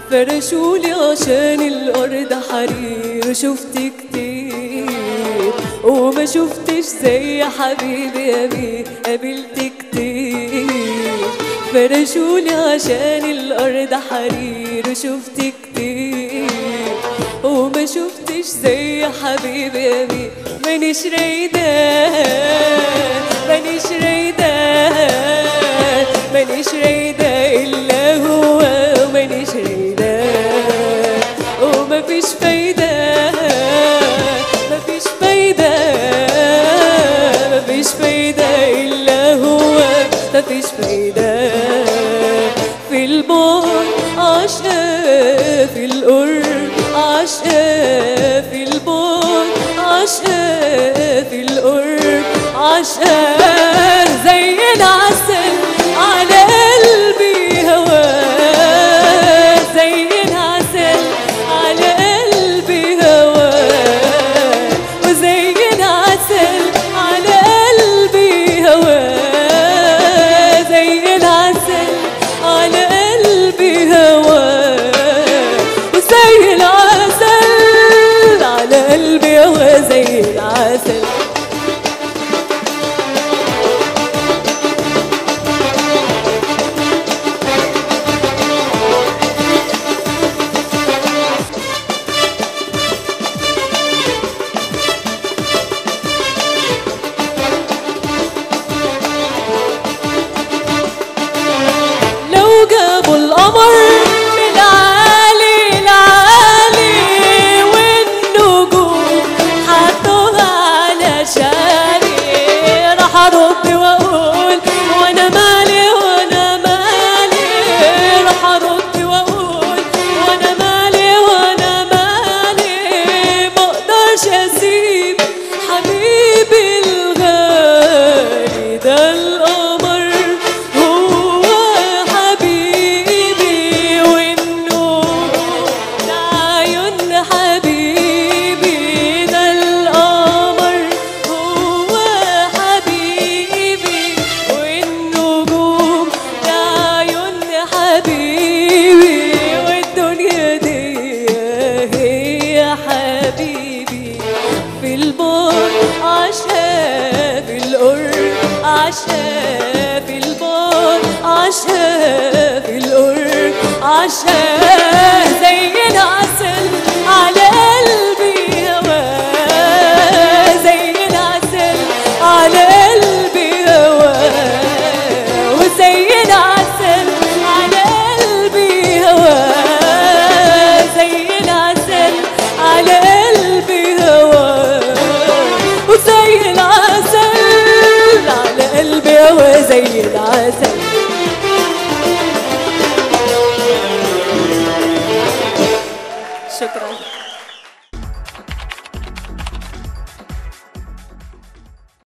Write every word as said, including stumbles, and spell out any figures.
فرشولي عشان الأرض حرير، شفت كتير وما شفتش زي حبيبي أمير، قابلت كتير. فرشولي عشان الأرض حرير، شفت كتير وما شفتش زي حبيبي أمير. مانيش رايدة مانيش رايدة مانيش رايدة إلا هو، ومانيش رايدة ومفيش فايدة مفيش فايدة مفيش فايدة إلا هو، مفيش فايدة. في البعد عشقة، في القرب عشقة، في البعد عشقة، في القرب عشقة. زي العسل على قلبي هواه، زي العسل على قلبي هواه، وزي العسل على قلبي هواه، زي العسل على قلبي هواه، وزي العسل على قلبي هواه، زي العسل. جابوا القمر من عالي لعالي، والنجوم حطوها على شالي. راح ارد واقول وانا مالي وانا مالي، راح ارد واقول وانا مالي وانا مالي. مقدرش اسيب حبيبي الغالي، ده القمر هو حبيبي، والنور ده عيون حبيبي، ده القمر هو حبيبي، والنجوم ده عيون حبيبي، والدنيا دي هي حبيبي. في البعد عشقة، في القرب عشقة، في البعد عشقة، في القرب عشقة. زي العسل على قلبي هواه، زي العسل على قلبي هواه، وزي العسل على قلبي هواه، زي العسل على قلبي هواه، وزي العسل على قلبي هواه، زي العسل. شكرا.